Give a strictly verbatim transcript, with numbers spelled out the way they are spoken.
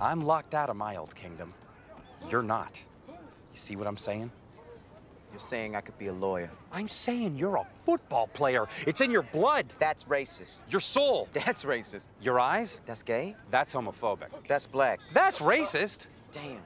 I'm locked out of my old kingdom. You're not. You see what I'm saying? You're saying I could be a lawyer. I'm saying you're a football player. It's in your blood. That's racist. Your soul. That's racist. Your eyes? That's gay. That's homophobic. That's black. That's racist. Damn.